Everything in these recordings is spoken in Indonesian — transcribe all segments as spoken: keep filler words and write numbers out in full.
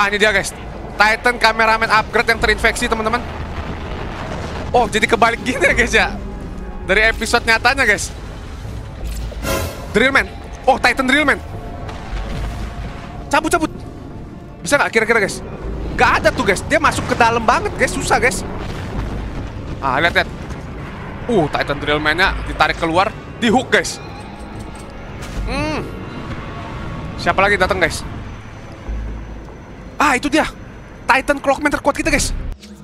Ah, ini dia guys, Titan Cameraman upgrade yang terinfeksi teman-teman. Oh, jadi kebalik gini ya guys ya, dari episode nyatanya guys. Drillman. Oh, Titan Drillman. Cabut, cabut. Bisa nggak kira-kira guys? Gak ada tuh guys, dia masuk ke dalam banget guys, susah guys. Ah, lihat-lihat. Uh, Titan Drillman-nya ditarik keluar, di hook guys. Hmm. Siapa lagi datang guys? Ah, itu dia Titan Clockman terkuat kita guys.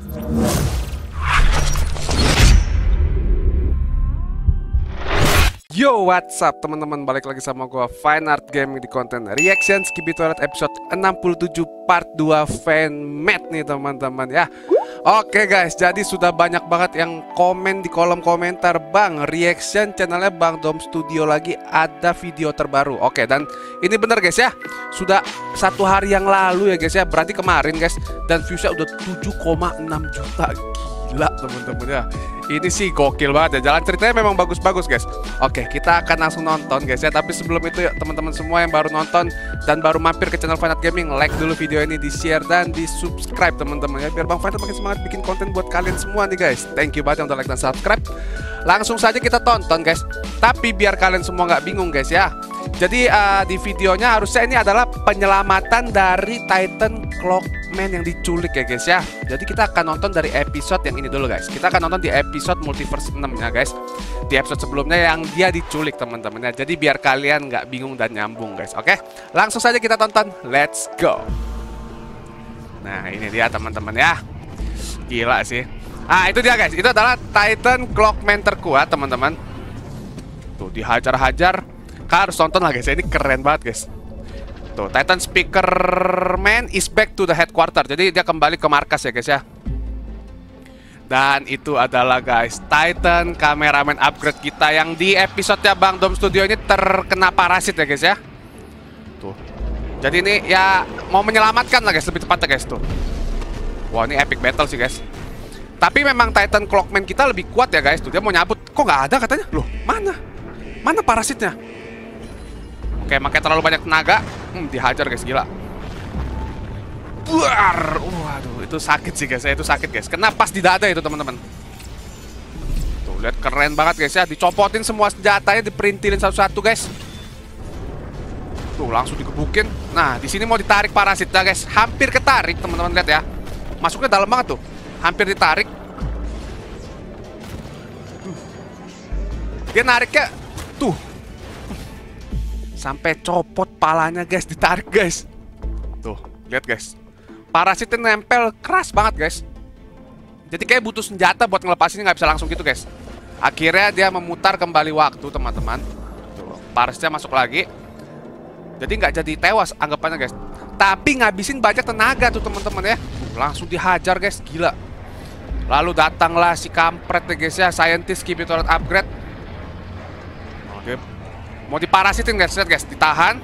Yo, what's up teman-teman, balik lagi sama gua Fine Art Gaming di konten Reaction Skibidi Toilet episode enam puluh tujuh part dua fanmade nih teman-teman ya. Oke guys, jadi sudah banyak banget yang komen di kolom komentar, Bang, reaction channelnya Bang Dom Studio lagi ada video terbaru. Oke, dan ini bener guys ya, sudah satu hari yang lalu ya guys ya, berarti kemarin guys. Dan viewsnya udah tujuh koma enam juta. Gila teman-teman ya, ini sih gokil banget ya, jalan ceritanya memang bagus-bagus guys. Oke, kita akan langsung nonton guys ya. Tapi sebelum itu ya teman-teman semua yang baru nonton dan baru mampir ke channel Fine Art Gaming, like dulu video ini, di share dan di subscribe teman-teman ya, biar Bang Fine makin semangat bikin konten buat kalian semua nih guys. Thank you banget yang udah like dan subscribe. Langsung saja kita tonton guys. Tapi biar kalian semua nggak bingung guys ya, jadi uh, di videonya harusnya ini adalah penyelamatan dari Titan Clockman yang diculik ya guys ya. Jadi kita akan nonton dari episode yang ini dulu guys. Kita akan nonton di episode Multiverse enam ya guys. Di episode sebelumnya yang dia diculik teman-teman ya. Jadi biar kalian nggak bingung dan nyambung guys. Oke, langsung saja kita tonton. Let's go. Nah, ini dia teman-teman ya. Gila sih. Ah, itu dia guys. Itu adalah Titan Clockman terkuat teman-teman. Tuh, dihajar-hajar. Kalian harus tonton lah guys, ini keren banget guys. Tuh, Titan Speaker Man is back to the headquarter. Jadi dia kembali ke markas ya guys ya. Dan itu adalah guys Titan Cameraman upgrade kita yang di episode-nya Bang Dom Studio ini terkena parasit ya guys ya. Tuh. Jadi ini ya mau menyelamatkan lah guys, lebih tepatnya guys tuh. Wah, ini epic battle sih guys. Tapi memang Titan Clockman kita lebih kuat ya guys. Tuh, dia mau nyabut. Kok nggak ada katanya? Loh, mana? Mana parasitnya? Oke, makanya terlalu banyak tenaga. Hmm, dihajar guys, gila. Buar. Waduh, itu sakit sih guys. Itu sakit guys. Kena pas di dada itu teman-teman. Tuh, lihat keren banget guys ya. Dicopotin semua senjatanya, diperintilin satu-satu guys. Tuh, langsung digebukin. Nah, di sini mau ditarik parasitnya guys. Hampir ketarik teman-teman, lihat ya. Masuknya dalam banget tuh. Hampir ditarik. Dia nariknya tuh. Sampai copot palanya guys, ditarik guys. Tuh, lihat guys. Parasitnya nempel keras banget guys. Jadi kayak butuh senjata buat ngelepasinnya, nggak bisa langsung gitu guys. Akhirnya dia memutar kembali waktu teman-teman. Tuh, parasitnya masuk lagi. Jadi nggak jadi tewas anggapannya guys. Tapi ngabisin banyak tenaga tuh teman-teman ya. Tuh, langsung dihajar guys, gila. Lalu datanglah si kampret ya guys ya, Scientist Skibidi Toilet upgrade. Oke. Mau diparasitin guys, lihat guys, ditahan.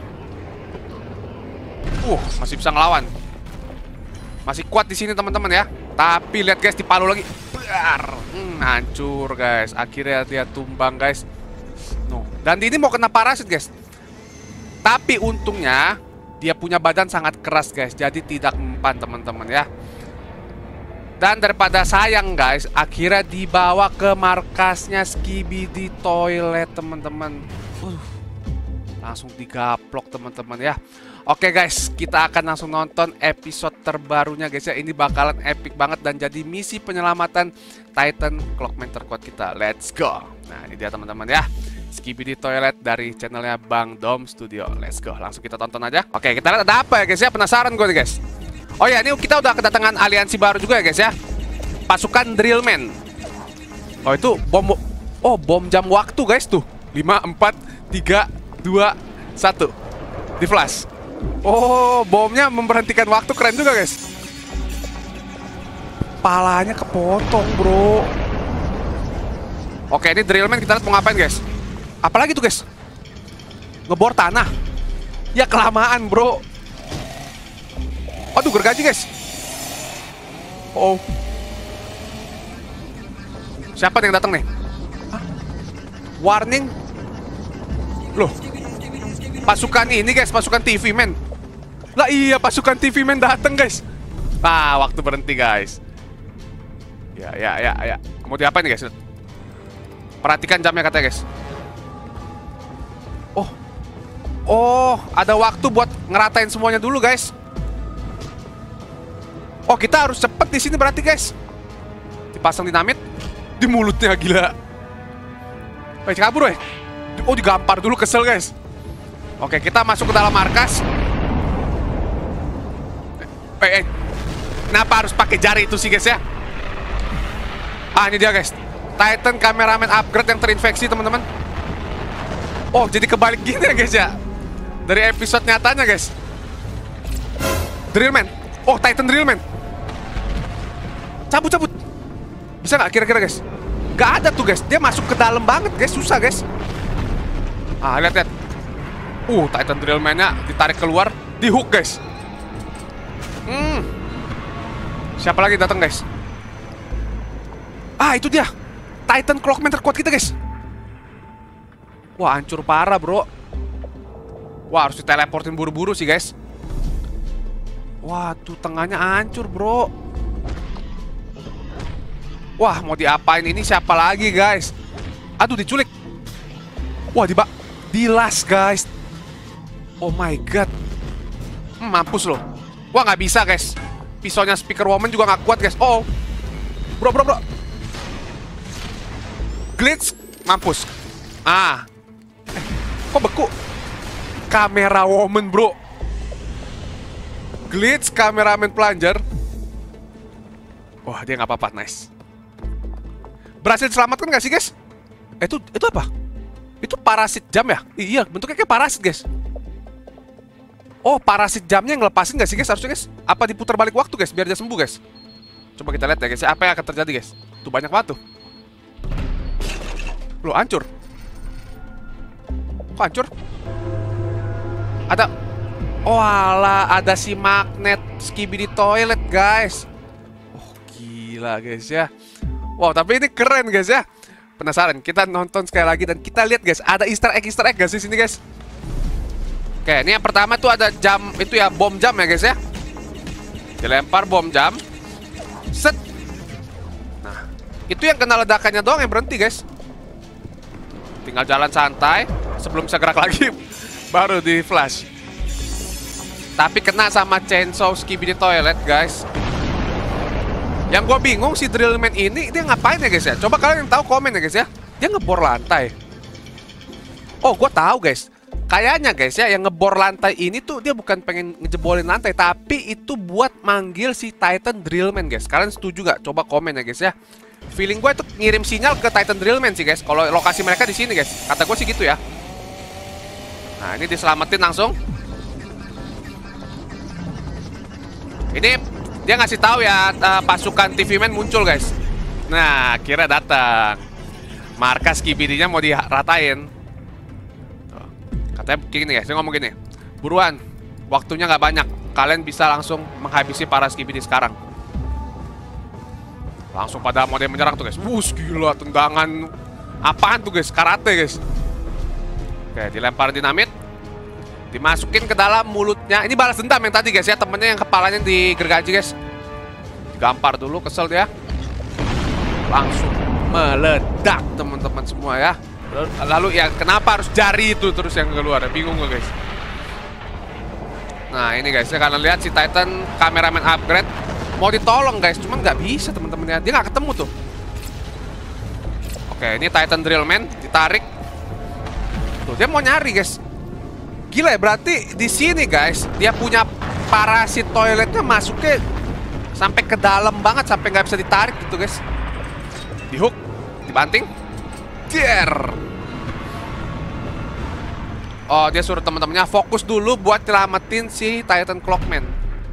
Uh, masih bisa ngelawan. Masih kuat di sini teman-teman ya. Tapi lihat guys, dipalu lagi. Biar, hmm, hancur guys. Akhirnya dia tumbang guys. No. Dan ini mau kena parasit guys. Tapi untungnya dia punya badan sangat keras guys, jadi tidak mempan teman-teman ya. Dan daripada sayang guys, akhirnya dibawa ke markasnya Skibidi Toilet teman-teman. Uh, langsung digaplok teman-teman ya. Oke guys, kita akan langsung nonton episode terbarunya guys ya. Ini bakalan epic banget dan jadi misi penyelamatan Titan Clockman terkuat kita. Let's go. Nah, ini dia teman-teman ya, Skibidi Toilet dari channelnya Bang Dom Studio. Let's go, langsung kita tonton aja. Oke, kita lihat ada apa ya guys ya. Penasaran gue nih guys. Oh ya, ini kita udah kedatangan aliansi baru juga ya guys ya. Pasukan Drillman. Oh, itu bom. Oh, bom jam waktu guys tuh. lima, empat, tiga, dua, satu. Di flash. Oh, bomnya memberhentikan waktu, keren juga guys. Palanya kepotong bro. Oke, ini Drillman kita lihat mau ngapain guys. Apalagi tuh guys, ngebor tanah. Ya kelamaan bro. Aduh, gergaji guys. Oh, siapa yang datang nih? Hah? Warning. Loh, pasukan ini guys, pasukan T V men. Lah iya, pasukan T V Man dateng guys. Nah, waktu berhenti guys. Ya, ya, ya, ya. Mau diapain nih guys? Perhatikan jamnya katanya guys. Oh, oh, ada waktu buat ngeratain semuanya dulu guys. Oh, kita harus cepet di sini berarti guys. Dipasang dinamit di mulutnya, gila. Baik, kabur weh. Oh, digampar dulu, kesel guys. Oke, kita masuk ke dalam markas. Eh, eh. Kenapa harus pakai jari itu sih guys ya? Ah, ini dia guys. Titan Cameraman upgrade yang terinfeksi teman-teman. Oh, jadi kebalik gini ya guys ya. Dari episode nyatanya guys. Drillman. Oh, Titan Drillman. Cabut, cabut. Bisa nggak kira-kira guys? Gak ada tuh guys. Dia masuk ke dalam banget guys. Susah guys. Ah, lihat, lihat. Uh, Titan Drillman-nya ditarik keluar. Di hook guys. Hmm. Siapa lagi datang guys? Ah, itu dia. Titan Clockman terkuat kita guys. Wah, hancur parah bro. Wah, harus diteleportin buru-buru sih guys. Wah, tuh tengahnya hancur bro. Wah, mau diapain ini siapa lagi guys? Aduh, diculik. Wah, diba dilas guys. Oh my god. Hmm, mampus loh. Wah, nggak bisa guys. Pisaunya Speaker Woman juga nggak kuat guys. Oh, bro, bro, bro. Glitch, mampus. Ah, eh, kok beku? Kamera Woman bro. Glitch, Cameraman Plunger. Wah, dia nggak apa-apa, nice. Berhasil diselamatkan nggak sih guys? Eh, itu itu apa? Itu parasit jam ya? Iya, bentuknya kayak parasit guys. Oh, parasit jamnya yang ngelepasin gak sih guys harusnya guys? Apa diputar balik waktu guys biar dia sembuh guys? Coba kita lihat ya guys, apa yang akan terjadi guys? Tuh banyak banget tuh. Loh, hancur. Kok hancur? Ada. Oh alah, ada si magnet Skibidi Toilet guys. Oh gila guys ya. Wow, tapi ini keren guys ya. Penasaran, kita nonton sekali lagi dan kita lihat guys, ada easter egg easter egg guys di sini guys. Oke, ini yang pertama tuh ada jam itu ya, bom jam ya guys ya. Dilempar bom jam. Set. Nah, itu yang kena ledakannya doang yang berhenti guys. Tinggal jalan santai sebelum bisa gerak lagi baru di flash. Tapi kena sama chainsaw Skibidi Toilet guys. Yang gue bingung si Drillman ini dia ngapain ya guys ya? Coba kalian yang tahu komen ya guys ya. Dia ngebor lantai. Oh, gue tahu guys. Kayaknya guys ya, yang ngebor lantai ini tuh dia bukan pengen ngejebolin lantai, tapi itu buat manggil si Titan Drillman guys. Kalian setuju gak? Coba komen ya guys ya. Feeling gue itu ngirim sinyal ke Titan Drillman sih guys. Kalau lokasi mereka di sini guys, kata gue sih gitu ya. Nah, ini diselamatin langsung. Ini dia ngasih tahu ya, uh, pasukan T V Man muncul guys. Nah, kira datang. Markas Skibidinya mau diratain. Katanya gini guys, dia ngomong gini. Buruan, waktunya nggak banyak. Kalian bisa langsung menghabisi para Skibidi sekarang. Langsung pada mode menyerang tuh guys. Wuss, gila, tendangan apaan tuh guys? Karate guys. Oke, dilempar dinamit. Dimasukin ke dalam mulutnya. Ini balas dendam yang tadi guys ya. Temennya yang kepalanya digergaji guys. Digampar dulu, kesel dia. Langsung meledak teman-teman semua ya. Lalu ya kenapa harus jari itu terus yang keluar? Bingung gue guys. Nah ini guys ya, kalian lihat si Titan Cameraman upgrade mau ditolong guys, cuman nggak bisa teman-teman ya. Dia nggak ketemu tuh. Oke, ini Titan Drillman ditarik. Tuh dia mau nyari guys. Gila ya, berarti di sini guys dia punya parasit toiletnya masuknya sampai ke dalam banget, sampai nggak bisa ditarik gitu guys. Di hook, dibanting. Der. Oh, dia suruh teman-temannya fokus dulu buat nyelamatin si Titan Clockman.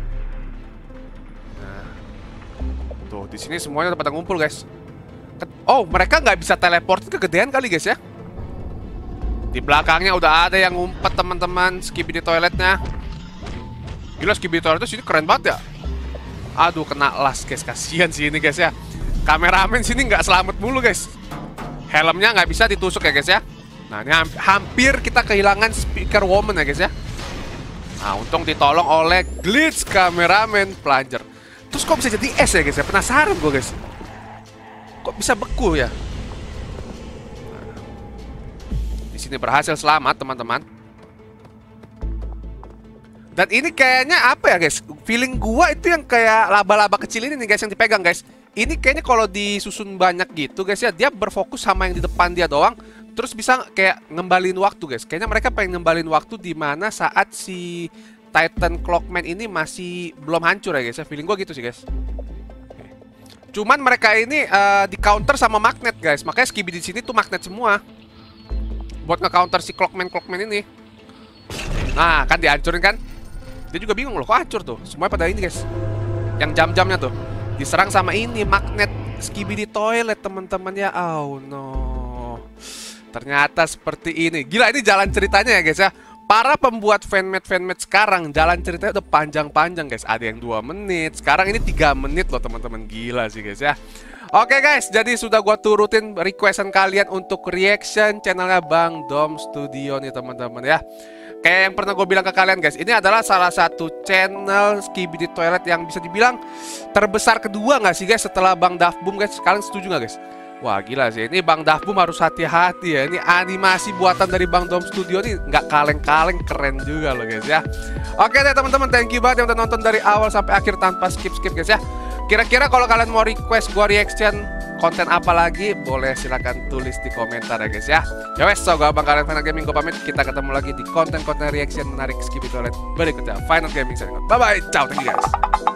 Nah, tuh di sini semuanya udah pada ngumpul guys. Oh, mereka nggak bisa teleport, kegedean kali guys ya. Di belakangnya udah ada yang ngumpet teman-teman Skibidi Toiletnya. Gila, Skibidi Toiletnya sini keren banget ya. Aduh, kena las guys, kasihan sih ini guys ya. Kameramen sini nggak selamat mulu guys. Helmnya nggak bisa ditusuk ya guys ya. Nah ini hampir kita kehilangan Speaker Woman ya guys ya. Nah, untung ditolong oleh Glitch kameramen Plunger. Terus kok bisa jadi es ya guys ya? Penasaran gue guys. Kok bisa beku ya? Di sini berhasil selamat teman-teman. Dan ini kayaknya apa ya guys? Feeling gua itu yang kayak laba-laba kecil ini nih guys yang dipegang guys. Ini kayaknya kalau disusun banyak gitu guys ya, dia berfokus sama yang di depan dia doang. Terus bisa kayak ngembalin waktu guys. Kayaknya mereka pengen ngembalin waktu di mana saat si Titan Clockman ini masih belum hancur ya guys ya. Feeling gua gitu sih guys. Cuman mereka ini uh, di counter sama magnet guys. Makanya Skibidi di sini tuh magnet semua. Buat nge-counter si Clockman Clockman ini. Nah, kan dihancurin kan? Dia juga bingung loh, kok hancur tuh? Semuanya pada ini guys. Yang jam-jamnya tuh diserang sama ini magnet Skibidi Toilet teman-teman ya. Oh no. Ternyata seperti ini. Gila, ini jalan ceritanya ya guys ya. Para pembuat fanmade fanmade sekarang jalan ceritanya udah panjang-panjang guys. Ada yang dua menit, sekarang ini tiga menit loh teman-teman. Gila sih guys ya. Oke guys, jadi sudah gua turutin requestan kalian untuk reaction channelnya Bang Dom Studio nih teman-teman ya. Kayak yang pernah gue bilang ke kalian guys, ini adalah salah satu channel Skibidi Toilet yang bisa dibilang terbesar kedua nggak sih guys setelah Bang Dafboom guys. Kalian setuju nggak guys? Wah gila sih, ini Bang Dafboom harus hati-hati ya. Ini animasi buatan dari Bang Dom Studio nih nggak kaleng-kaleng, keren juga loh guys ya. Oke deh teman-teman, thank you banget yang udah nonton dari awal sampai akhir tanpa skip-skip guys ya. Kira-kira kalau kalian mau request gua reaction konten apa lagi, boleh silahkan tulis di komentar ya guys ya. Ya wes, so gua Bang kalian Final Gaming, gua pamit. Kita ketemu lagi di konten-konten reaction menarik Skibidi Toilet berikutnya. Final Gaming signing out. Bye bye, ciao, thank you guys.